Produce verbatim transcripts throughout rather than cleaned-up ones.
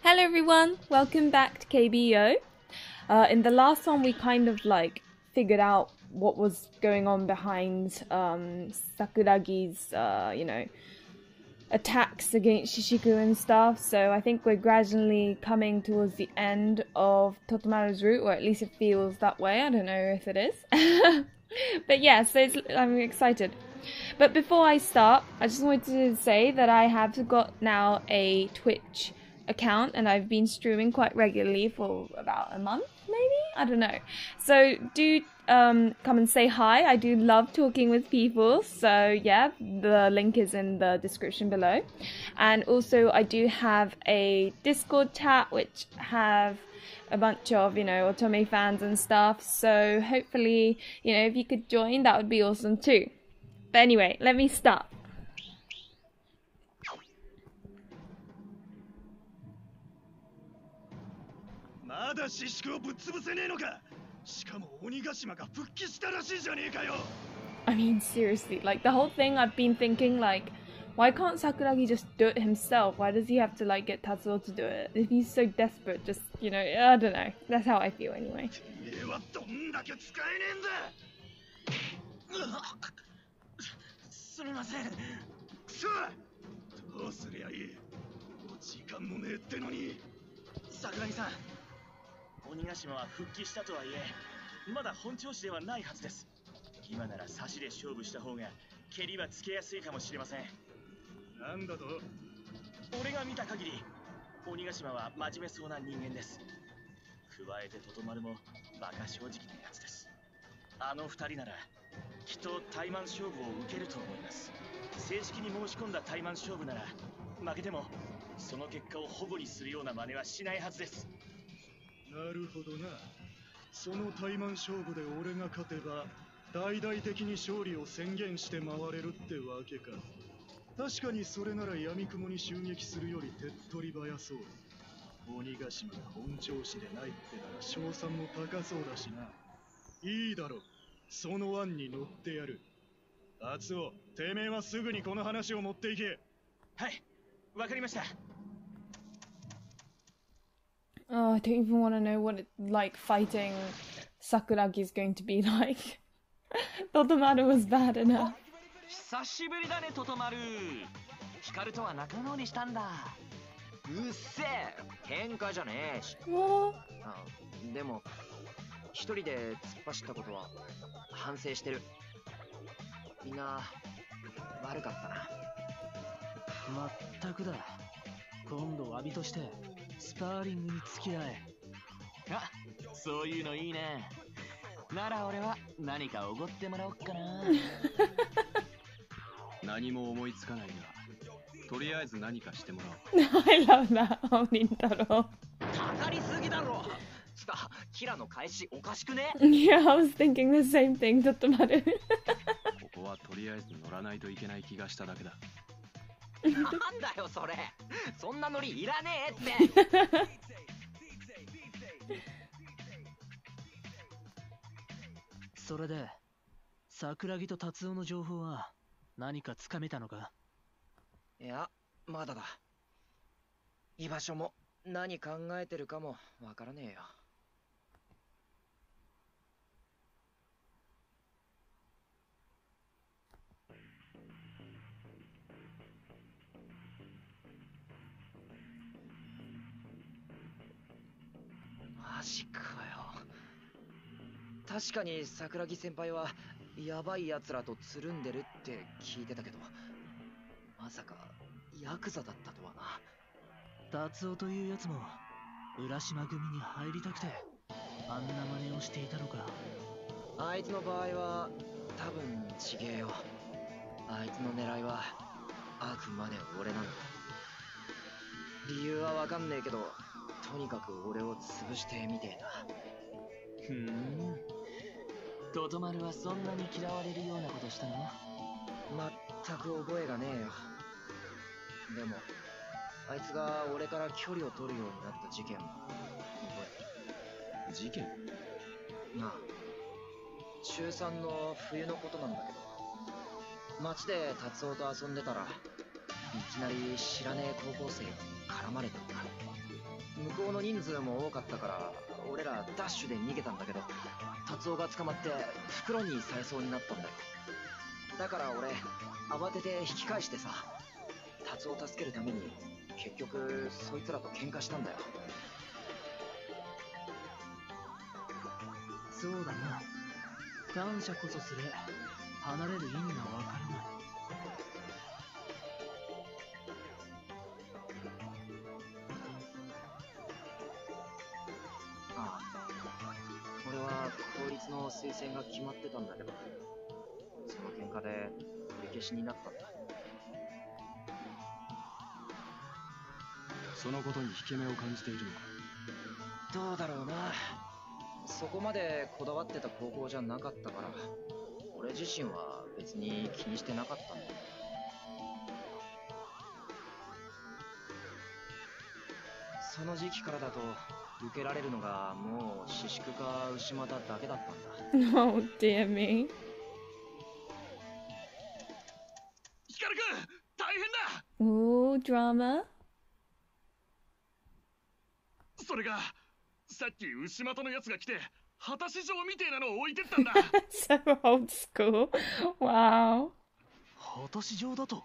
Hello everyone, welcome back to K B O. Uh, in the last one we kind of like figured out what was going on behind um, Sakuragi's, uh, you know, attacks against Shishiku and stuff, so I think we're gradually coming towards the end of Totomaru's route, or at least it feels that way. I don't know if it is. But yeah, so it's, I'm excited. But before I start, I just wanted to say that I have got now a Twitch account and I've been streaming quite regularly for about a month, maybe? I don't know. So do um, come and say hi. I do love talking with people. So yeah, the link is in the description below. And also I do have a Discord chat which have a bunch of, you know, Otome fans and stuff. So hopefully, you know, if you could join, that would be awesome too. But anyway, let me start. まだシシクをぶっ潰せねえのか。しかも鬼ヶ島が復帰したらしいじゃねえかよ。 I mean, seriously, like the whole thing I've been thinking, like, why can't Sakuragi just do it himself? Why does he have to, like, get Tatsuo to do it? If he's so desperate, just, you know, I don't know. That's how I feel anyway. てめえはどんだけ使えねえんだ。すみません。くそ。どうすりゃいい。もう時間もねえってのに。桜木さん。 鬼ヶ島は復帰したとはいえ、まだ本調子ではないはずです。今なら差しで勝負した方が蹴りはつけやすいかもしれません。なんだと？俺が見た限り、鬼ヶ島は真面目そうな人間です。加えてトトマルも馬鹿正直なやつです。あの二人ならきっと対マン勝負を受けると思います。正式に申し込んだ対マン勝負なら負けてもその結果を保護にするような真似はしないはずです。 なるほどな。その対マン勝負で俺が勝てば大々的に勝利を宣言して回れるってわけか。確かにそれなら闇雲に襲撃するより手っ取り早そうだ。鬼ヶ島が本調子でないってなら賞賛も高そうだしな。いいだろう。その案に乗ってやる。達夫、てめえはすぐにこの話を持っていけ。はい、わかりました。 Oh, I don't even want to know what it, like fighting Sakuragi is going to be like. Totomaru was bad enough. 久しぶりだね、トトマル。ヒカルとは仲直りしたんだ。うっせえ、喧嘩じゃねえし。あ、でも一人で突っ走ったことは反省してる。みんな悪かったな。まったくだ。今度詫びとしてスパーリングに付き合え。あ、そういうのいいね。なら俺は何かおごってもらおっかな。 何も思いつかないが、とりあえず何かしてもらおう。I love that, Onintaro. かかりすぎだろ。つか、キラの返しおかしくね。 Yeah, I was thinking the same thing, Totomaru. ここはとりあえず乗らないといけない気がしただけだ。 なんだよそれ。そんなノリいらねえって。それで桜木と達夫の情報は何かつかめたのか？いや、まだだ。居場所も何考えてるかもわからねえよ。マジかよ。確かに桜木先輩はヤバい奴らとつるんでるって聞いてたけど、まさかヤクザだったとはな。達夫という奴も浦島組に入りたくてあんな真似をしていたのか。あいつの場合は多分ちげえよ。あいつの狙いはあくまで俺なんだ。理由はわかんねえけど、とにかく俺を潰してみてえな。ふーん。トトマルはそんなに嫌われるようなことしたの？全く覚えがねえよ。でもあいつが俺から距離を取るようになった事件も覚えてる。事件？なあ、中さんの冬のことなんだけど、街で達夫と遊んでたらいきなり知らねえ高校生が絡まれたんだ。 向こうの人数も多かったから俺らダッシュで逃げたんだけど、達夫が捕まって袋にされそうになったんだよ。だから俺慌てて引き返してさ、達夫を助けるために結局そいつらと喧嘩したんだよ。 そうだな、感謝こそすれ離れる意味がわからない。 ああ、俺は公立の推薦が決まってたんだけど、その喧嘩で取り消しになったんだ。 そのことに引け目を感じているのか。 どうだろうな、そこまでこだわってた高校じゃなかったから、俺自身は別に気にしてなかったんだ。その時期からだと受けられるのがもう私宿か牛股だけだったんだ。 Oh dear me. ヒカルくん、大変だ。 Ooh, drama. それがさっき牛股のやつが来て果たし状みてえなのを置いてったんだ。 So old school. Wow. 果たし状だと。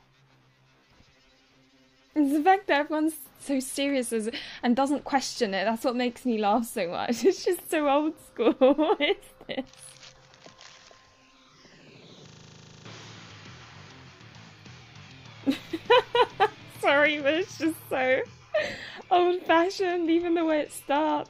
It's the fact that everyone's so serious as, and doesn't question it. That's what makes me laugh so much. It's just so old school. What is this? Sorry, but it's just so old-fashioned, even the way it starts.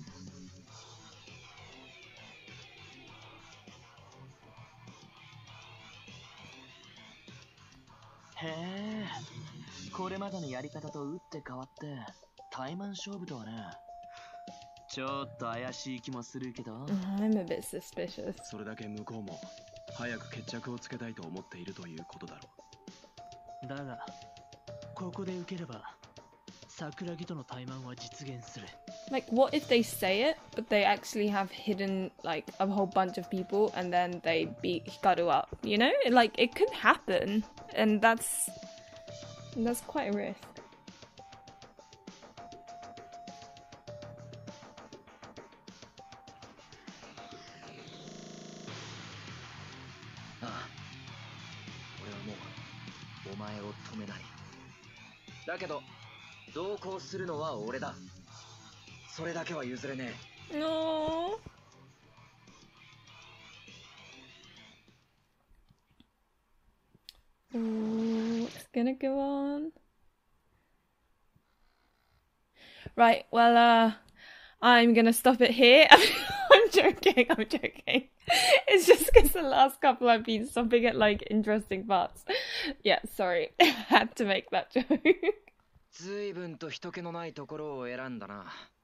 へえ、これまでのやり方と打って変わって対マン勝負とはね。ちょっと怪しい気もするけど。 I'm a bit suspicious. それだけ向こうも早く決着をつけたいと思っているということだろう。 だがここで受ければ桜木との対マンは実現する。 Like, what if they say it, but they actually have hidden, like, a whole bunch of people, and then they beat Hikaru up, you know? Like, it could happen, and that's... that's quite a risk. ああ、俺はもうお前を止めない。だけど同行するのは俺だ。それだけは譲れねえ。 No. Ooh, what's gonna go on? Right, well, uh, I'm gonna stop it here. I'm joking, I'm joking. It's just because the last couple I've been stopping at, like, interesting parts. Yeah, sorry. I had to make that joke. 随分と人気のないところを選んだな。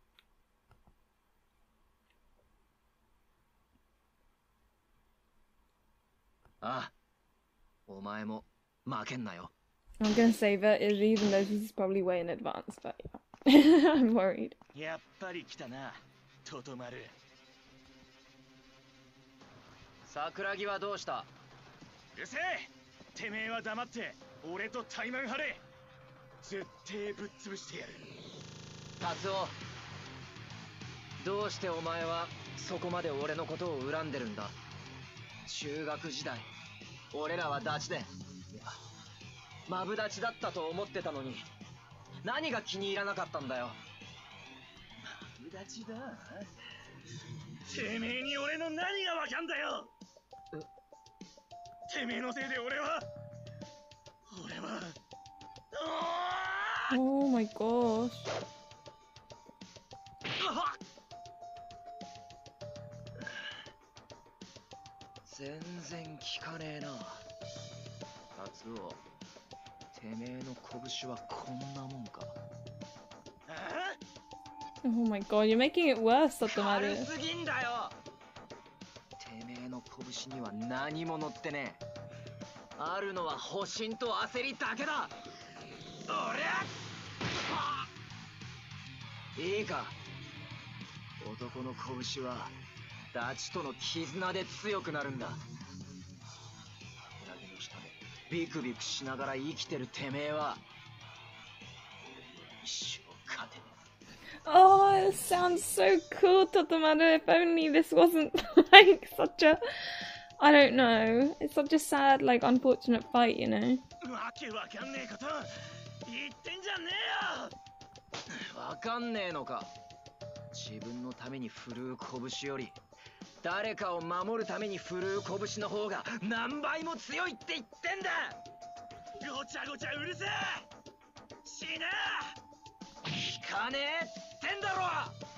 ああ、お前も負けんなよ。 I'm gonna save it, even though this is probably way in advance, but yeah. I'm worried. やっぱり来たな、トトマル。 桜木はどうした？ うるせえ、てめえは黙って俺と対マン張れ。絶対ぶっ潰してやる。 達夫、どうしてお前はそこまで俺のことを恨んでるんだ？中学時代俺らはダチで、いやマブダチだったと思ってたのに、何が気に入らなかったんだよ。 マブダチだ？てめえに俺の何がわかんだよ。てめえのせいで俺は俺は Oh my gosh. 全然効かねえな。達夫、てめえの拳はこんなもんか。 Oh my god, you're making it worse, 軽 Totomaru. すぎんだよ。てめえの拳には何も乗ってねえ。あるのは保身と焦りだけだ。俺いいか、男の拳はダチとの絆で強くなるんだ。桜木の下でビクビクしながら生きてるてめえは一生勝てねえ。 Oh, it sounds so cool, Totomaru. If only this wasn't like such a, I don't know, it's such a sad, like, unfortunate fight, you know? わけわかんねえこと言ってんじゃねえよ。 わかんねえのか。自分のために振るう拳より誰かを守るために振るう拳の方が何倍も強いって言ってんだ。 ごちゃごちゃうるせえ。死ね聞かねえってんだろ。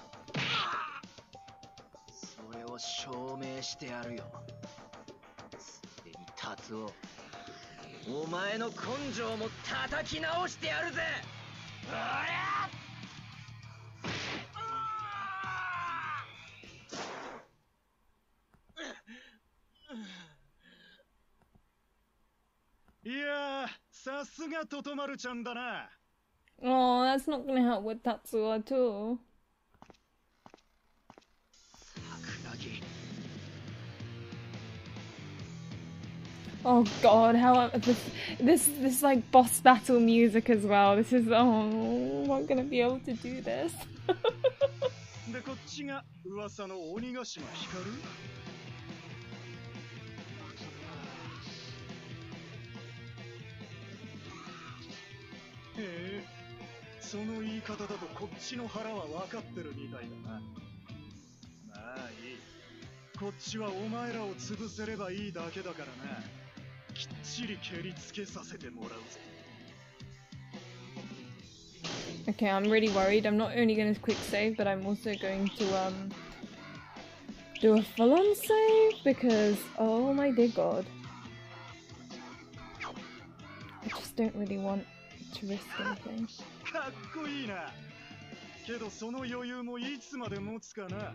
それを証明してやるよ。ついでに達夫、お前の根性も叩き直してやるぜ。おやいやー、さすがトトマルちゃんだな。 Oh, that's not gonna help with Tatsuo at all. 桜木。 Oh god, how this this this like boss battle music as well. This is, oh, I'm not gonna be able to do this. で、こっちが噂の鬼ヶ島光。へえ、その言い方だとこっちの腹は分かってるみたいだな。まあいい。こっちはお前らを潰せればいいだけだからな。きっちり蹴りつけさせてもらうぜ。 Okay, I'm really worried. I'm not only going to quick save, but I'm also going to um do a full-on save because, oh my dear god, I just don't really want to risk anything. かっこいいな。けどその余裕もいつまで持つかな。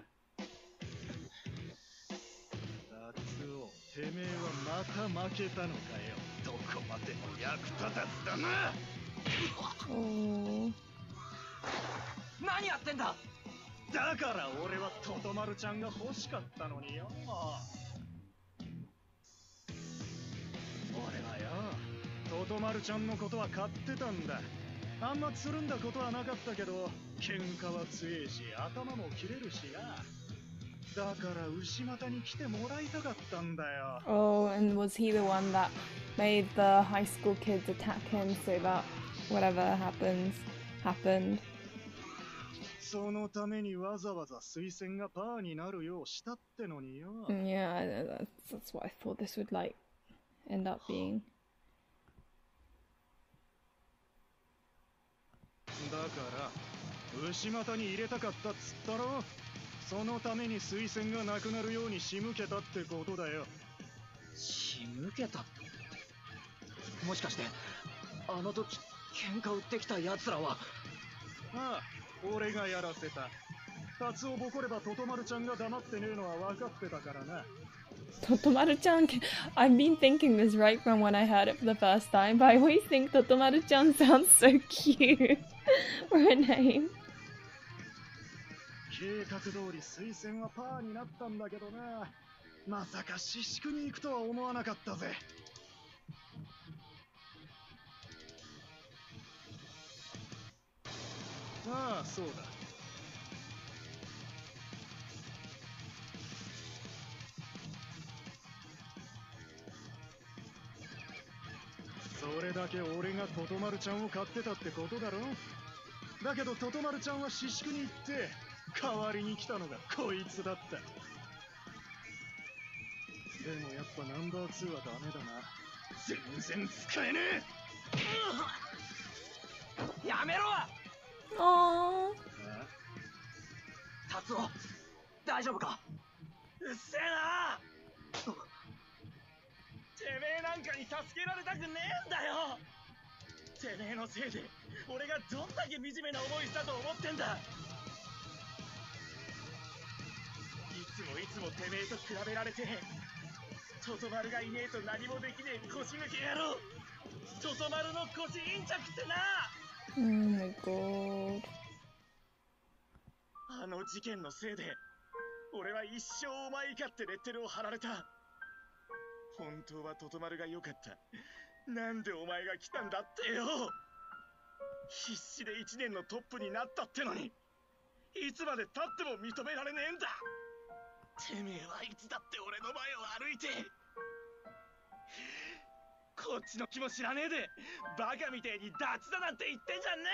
達夫、てめえはまた負けたのかよ。どこまでも役立たずだな。 Oh. 何やってんだ。 だから俺はトトマルちゃんが欲しかったのによ。俺はよ、トトマルちゃんのことは買ってたんだ。あんまつるんだことはなかったけど、喧嘩は強えし、頭も切れるしな。だから牛股に来てもらいたかったんだよ。 Oh, and was he the one that made the high school kids attack him so that whatever happens, happened? そのためにわざわざ推薦がパーになるようしたってのによ。 Yeah, I know, that's, that's what I thought this would like end up being. だから牛股に入れたかったっつったろ。そのために推薦がなくなるように仕向けたってことだよ。 仕向けた。もしかしてあの時喧嘩売ってきた奴らは。 ああ、俺がやらせた。達をボコればトトマルちゃんが黙ってねえのは分かってたからな。 Totomaru-chan, I've been thinking this right from when I heard it for the first time, but I always think Totomaru-chan sounds so cute for a name. 計画通り推薦はパーになったんだけどな。まさか私宿に行くとは思わなかったぜ。ああ、そうだ。それだけ俺がトトマルちゃんを買ってたってことだろ。だけどトトマルちゃんは私宿に行って代わりに来たのがこいつだった。でもやっぱナンバーツーはダメだな。全然使えねえ。やめろ。 Aww. 達夫、大丈夫か。 うっせえな。てめえなんかに助けられたくねえんだよ。てめえのせいで俺がどんだけ惨めな思いしたと思ってんだ。いつもいつもてめえと比べられて、トトマルがいねえと何もできねえ腰抜け野郎。トトマルの腰インチャクってな。 Oh my god. あの事件のせいで俺は一生お前かってレッテルを貼られた。本当はトトマルが良かった。なんでお前が来たんだってよ。必死で一年のトップになったってのに。 いつまで経っても認められねえんだ。てめえはいつだって俺の前を歩いて、こっちの気も知らねえでバカみてえにダチだなんて言ってんじゃね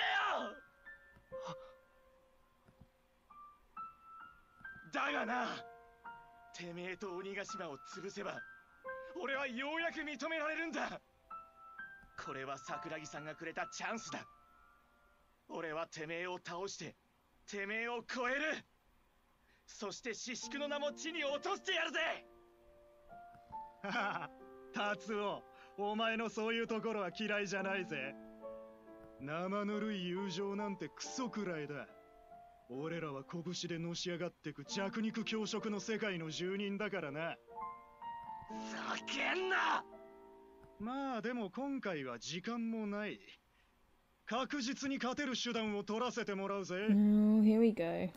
えよ。だがな、てめえと鬼ヶ島を潰せば俺はようやく認められるんだ。これは桜木さんがくれたチャンスだ。俺はてめえを倒しててめえを超える。そして四宿の名も地に落としてやるぜ。 はは、達夫、お前のそういうところは嫌いじゃないぜ。生ぬるい友情なんてクソくらいだ。俺らは拳でのし上がってく弱肉強食の世界の住人だからな。 ざけんな。 まあでも今回は時間もない。確実に勝てる手段を取らせてもらうぜ。 Oh, here we go.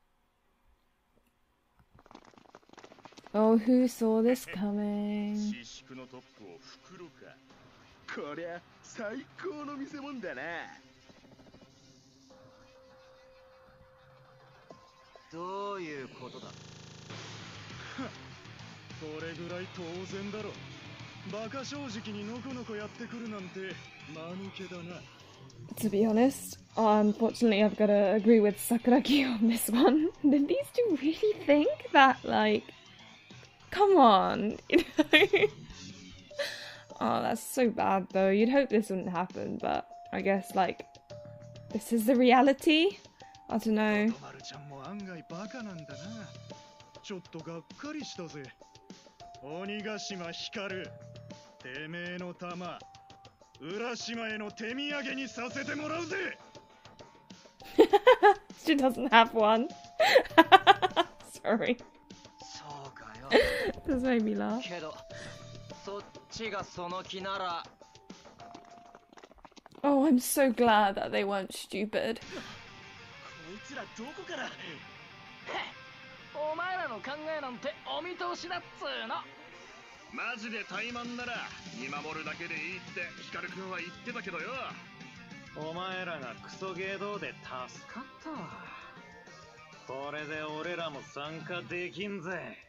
Oh, who saw this coming? 四宿のトップを袋か。こりゃ最高の見せ物だな。 どういうことだ。 これぐらい当然だろ。バカ正直にのこのこやってくるなんて間抜けだな。 To be honest, unfortunately, I've got to agree with Sakuragi on this one. Did these two really think that, like, come on, you know? Oh, that's so bad, though. You'd hope this wouldn't happen, but I guess, like, this is the reality. I don't know. まるちゃんも案外バカなんだな。ちょっとがっかりしたぜ。鬼ヶ島光、てめえの玉、浦島への手土産にさせてもらうぜ。 She doesn't have one. Sorry. そうかよ。 This made me laugh. けど、そっちがその気なら。 Oh, I'm so glad that they weren't stupid. こいつらどこから。 お前らの考えなんてお見通しだっつーの。 マジで怠慢なら見守るだけでいいって光くんは言ってたけどよ。 お前らがクソゲー道で助かった。これで俺らも参加できんぜ。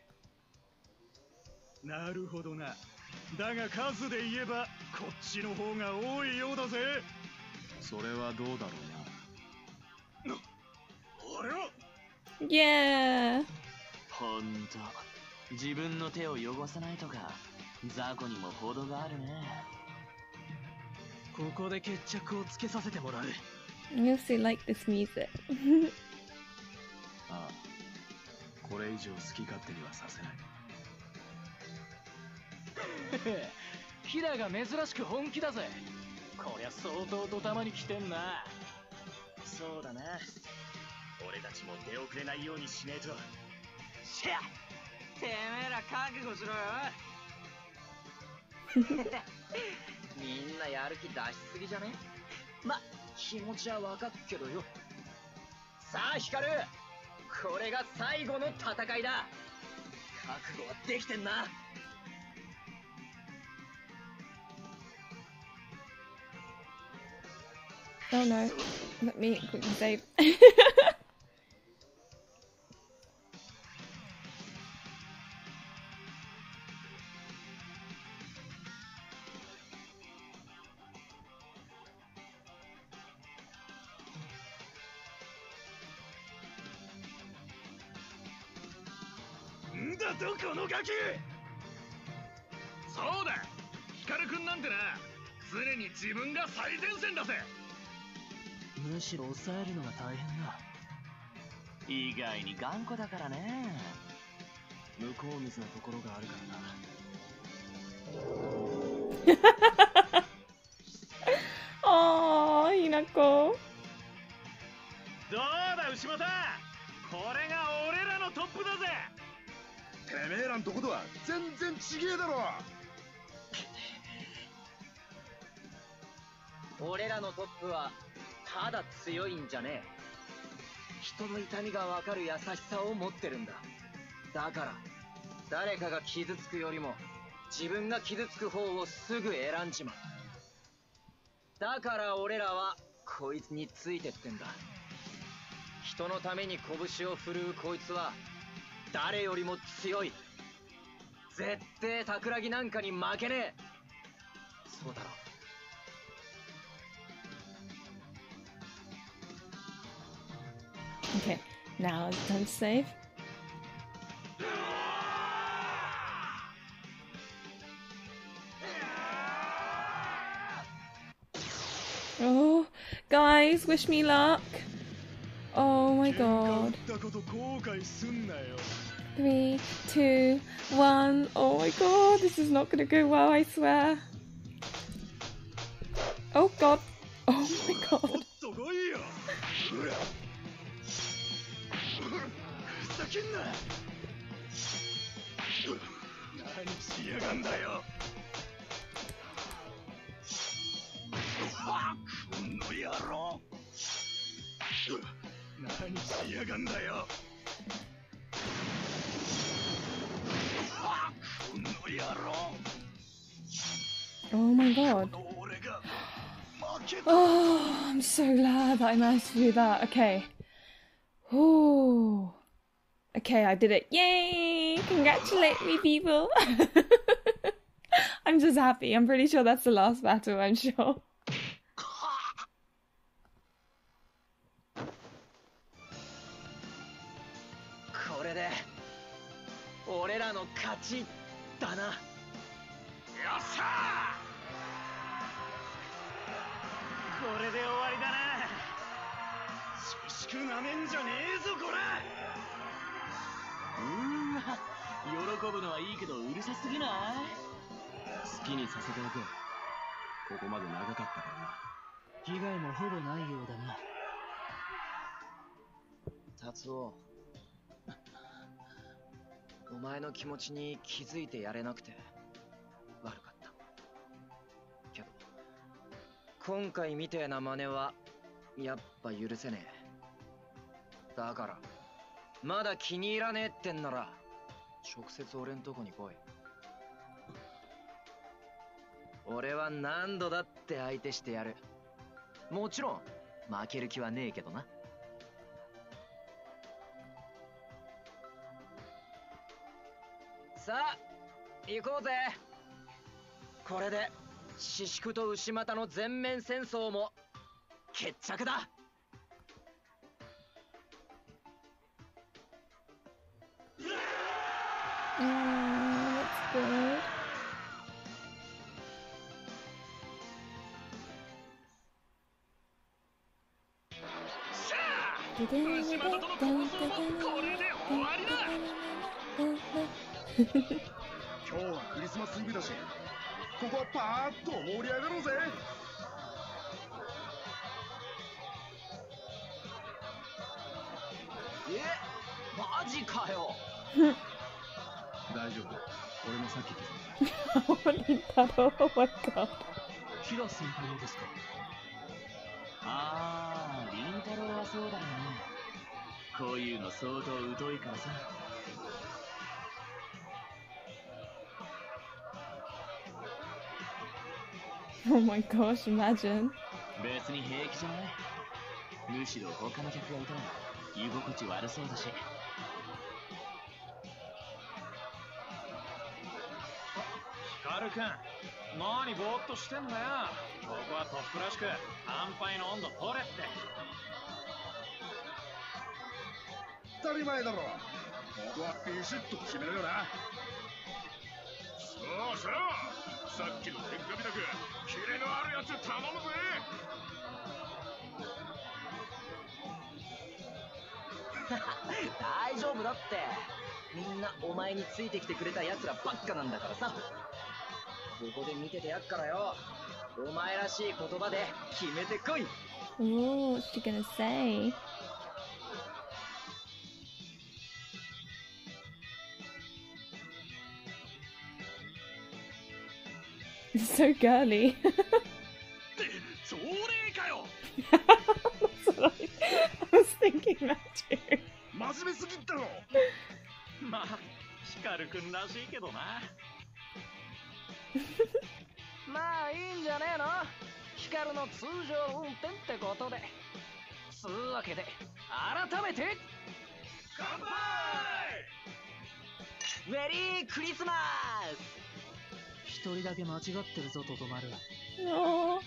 なるほどな。だが数で言えばこっちの方が多いようだぜ。 それはどうだろうな。 俺は Yeah. ほんと、自分の手を汚さないとか雑魚にも程があるね。 ここで決着をつけさせてもらう。 I also like this music. ああ、これ以上好き勝手にはさせない。 ヒラが珍しく本気だぜ。こりゃ相当ドタマに来てんな。 そうだな。俺たちも出遅れないようにしねえと。 しゃ、てめえら覚悟しろよ。みんなやる気出しすぎじゃね。ま、気持ちはわかっけどよ。さあ光、これが最後の戦いだ。覚悟はできてんな。 Oh no. Let me quickly save. んだとこのガキ。 そうだ、光くんなんてな、常に自分が最前線だぜ。 むしろ抑えるのが大変だ。意外に頑固だからね。 向こう水なところがあるからな。 Oh, Hinako. どうだ牛又、これが俺らのトップだぜ。 てめえらんとことは全然ちげえだろ。 俺らのトップはただ強いんじゃねえ。人の痛みがわかる優しさを持ってるんだ。だから誰かが傷つくよりも自分が傷つく方をすぐ選んじまう。だから俺らはこいつについてってんだ。 人のために拳を振るうこいつは誰よりも強い。絶対桜木なんかに負けねえ。そうだろ。 Okay, now it's time to save. Oh, guys, wish me luck. Oh my god. Three, two, one. Oh my god, this is not gonna go well, I swear. Oh god. Oh my god. 何しやがんだよ。この野郎。何しやがんだよ。この野郎。 Oh my god. Oh, I'm so glad that I managed to do that. Okay. Ooh. Okay, I did it. Yay! Congratulate me, people. I'm just happy. I'm pretty sure that's the last battle, I'm sure. これで俺らの勝ちだな。よっしゃー。これで終わりだな。 ししくなめんじゃねえぞこら。 うーわ、喜ぶのはいいけどうるさすぎない？ 好きにさせておけ。ここまで長かったからな。 被害もほぼないようだな。 達夫、お前の気持ちに気づいてやれなくて悪かった。けど今回みてえな真似はやっぱ許せねえ。だからまだ気に入らねえってんなら直接俺んとこに来い。俺は何度だって相手してやる。もちろん負ける気はねえけどな。さあ行こうぜ。これで宍喰と牛股の全面戦争も決着だ。 Oh, that's good. Dun, dun, dun, dun, dun, dun, dun, dun, dun. 今日はクリスマスイブだし、ここはパーッと盛り上がろうぜ。 え、マジかよ。 大丈夫。俺もさっき気づいた。 What did that? Oh my god. キラ先輩のですか？ああ、リンタロウはそうだよね。こういうの相当疎いからさ。 Oh my gosh, imagine. 別に平気じゃない。むしろ他の客がいたら居心地悪そうだし。 ヒカルくん、何ぼーっとしてんだよ。ここはトップらしく乾杯の温度取れって。 当たり前だろ。ここはビシッと決めるよな。そうそう、さっきの喧嘩みたくキレのあるやつ頼むぜ。 大丈夫だって。みんなお前についてきてくれた奴らばっかなんだからさ。ここで見ててやっからよ。お前らしい言葉で決めてこい。 Oh, what's she gonna say? It's so girly. それかよ。 That's what I, I was thinking that too. 真面目すぎだろ。 まあ、ヒカルくんらしいけどな。 まあいいんじゃねえの。ヒカルの通常運転ってことで。つうわけで改めて乾杯。 メリークリスマス。一人だけ間違ってるぞとどまる。 Oh.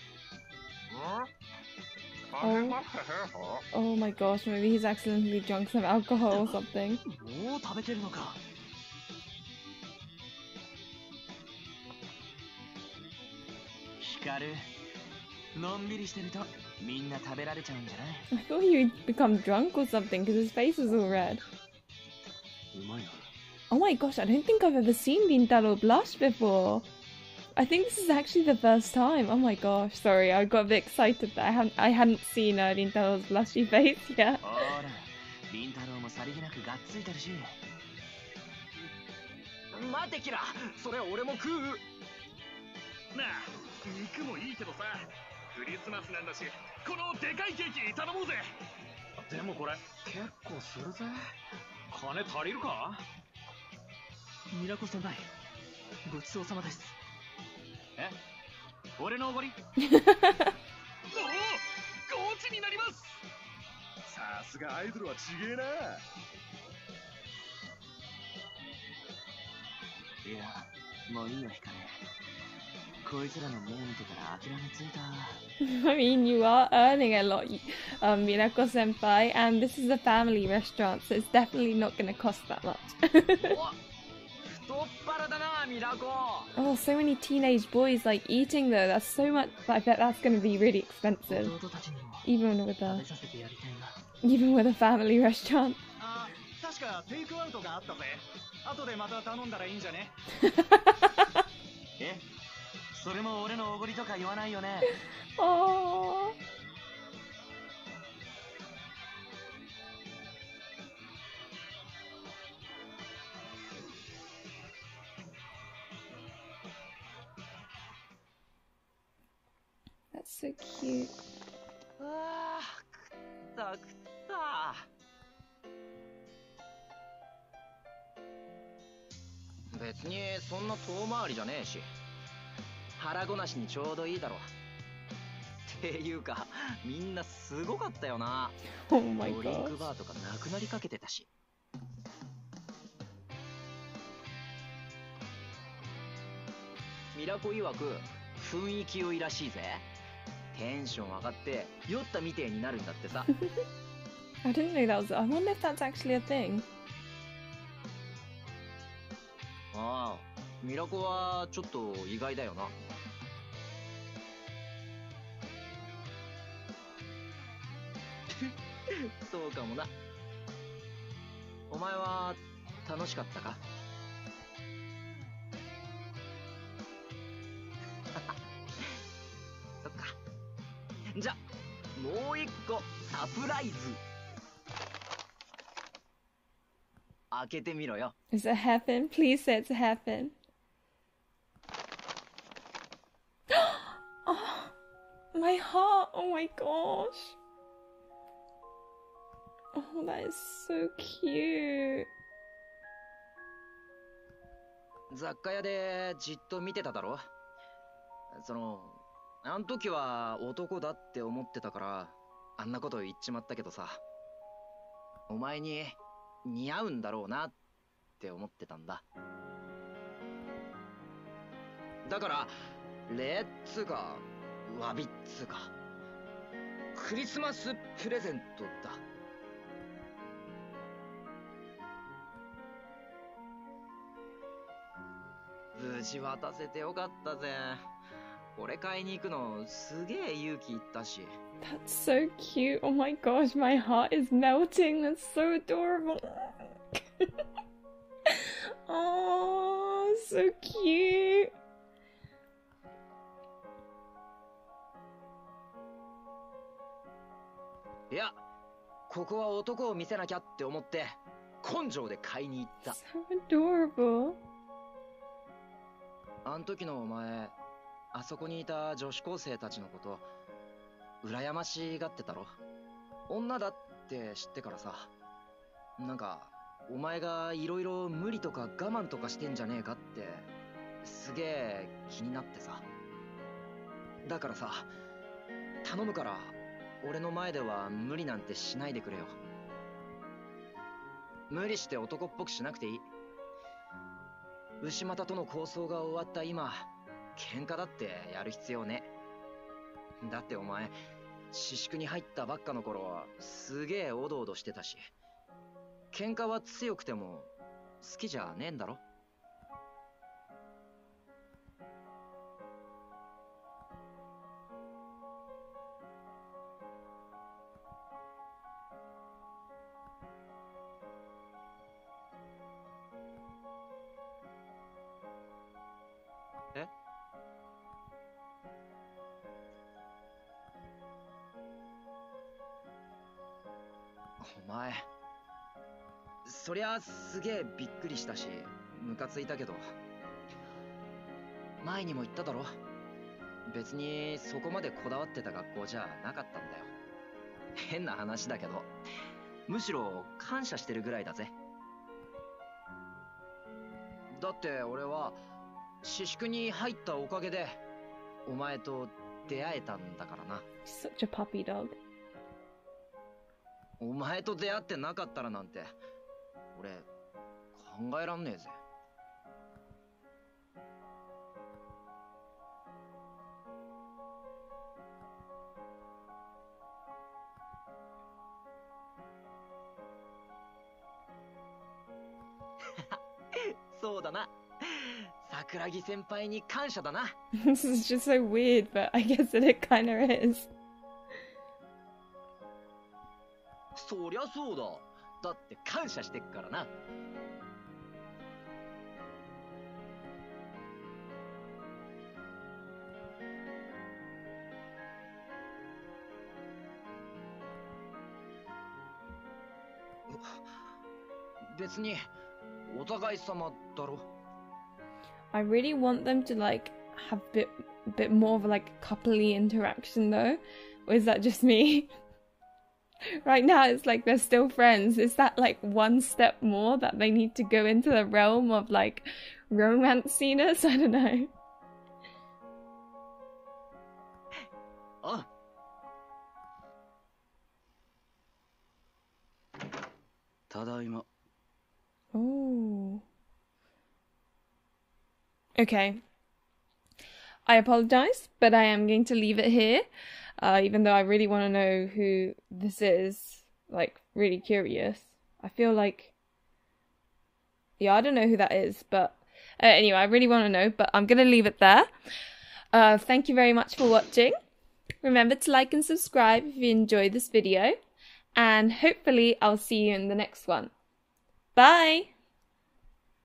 Oh. Oh my gosh, maybe he's accidentally drunk some alcohol or something. もう食べてるのか。ヒカル、のんびりしてるとみんな食べられちゃうんじゃない？ I thought he'd become drunk or something because his face was all red. うまいな。 Oh my gosh, I don't think I've ever seen Rintaro blush before. I think this is actually the first time. Oh my gosh, sorry, I got a bit excited that I hadn't, I hadn't seen uh, Rintaro's blushy face yet. ほら、リンタロウもさりげなくがっついてるし。待ってキラ、それ俺も食う。 なあ、肉もいいけどさ、クリスマスなんだし、このでかいケーキ頼もうぜ。 でもこれ結構するぜ。金足りるか？ ミラコ先輩、ごちそうさまです。え、俺のおごり？ おお、ゴチになります。さすがアイドルはちげえな。 いや、もういいよヒカル。こいつらの目見てから諦めついた。 I mean, you are earning a lot, um, Minako-senpai, and this is a family restaurant, so it's definitely not going to cost that much. 太っ腹だな、ミラコ。 Oh, so many teenage boys like eating though. That's so much. I bet that's going to be really expensive, 弟たちにも even with 食 a べさせてやりたいな。 even with a family restaurant. あ、確かテイクアウトがあったぜ。後でまた頼んだらいいんじゃね？ え、それも俺のおごりとか言わないよね。 Oh. That's so cute. ああ、食った食った。別にそんな遠回りじゃねえし、腹ごなしにちょうどいいだろ。っていうか、みんなすごかったよな。 Oh my ドリンク gosh. バーとかなくなりかけてたし。ミラコ曰く雰囲気良いらしいぜ。テンション上がって酔ったみてえになるんだってさ。 I didn't know that was. I wonder if that's actually a thing. ああ、ミラコはちょっと意外だよな。そうかもな。お前は楽しかったか？そっか。じゃ、もう一個サプライズ。開けてみろよ。 Is it a hairpin? Please say it's a hairpin. Oh, my heart. Oh my gosh. Oh, that is so cute. 雑貨屋でじっと見てただろ。その、あん時は男だって思ってたからあんなこと言っちまったけどさ、お前に似合うんだろうなって思ってたんだ。だから礼っつうか詫びっつうかクリスマスプレゼントだ。無事渡せてよかったぜ。これ買いに行くのすげえ勇気いったし。 That's so cute. Oh my gosh, my heart is melting. That's so adorable. Oh, so cute. いや、ここは男を見せなきゃって思って根性で買いに行った。 So adorable. あん時のお前、あそこにいた女子高生たちのこと羨ましがってたろ。女だって知ってからさ、なんかお前がいろいろ無理とか我慢とかしてんじゃねえかってすげえ気になってさ。だからさ、頼むから俺の前では無理なんてしないでくれよ。 無理して男っぽくしなくていい。牛股との抗争が終わった今、喧嘩だってやる必要ね。だってお前、私宿に入ったばっかの頃はすげえおどおどしてたし、喧嘩は強くても好きじゃねえんだろ。え？お前、そりゃすげえびっくりしたし、ムカついたけど、前にも言っただろ。別にそこまでこだわってた学校じゃなかったんだよ。変な話だけど、むしろ感謝してるぐらいだぜ。だって俺は私宿に入ったおかげでお前と出会えたんだからな。 Such a puppy dog. お前と出会ってなかったらなんて俺考えらんねえぜ。そうだな。桜木先輩に感謝だな。 This is just so weird, but I guess that it kind of is. そりゃそうだ。だって感謝してっからな。別にお互い様だろ。 I really want them to like have a bit, bit more of a like coupley interaction though. Or is that just me? Right now it's like they're still friends. Is that like one step more that they need to go into the realm of like romanciness? I don't know. あ、 ただいま。 Oh. Okay. I apologize, but I am going to leave it here. Uh, even though I really want to know who this is. Like, really curious. I feel like... Yeah, I don't know who that is, but... Uh, anyway, I really want to know, but I'm going to leave it there. Uh, thank you very much for watching. Remember to like and subscribe if you enjoyed this video. And hopefully I'll see you in the next one. Bye!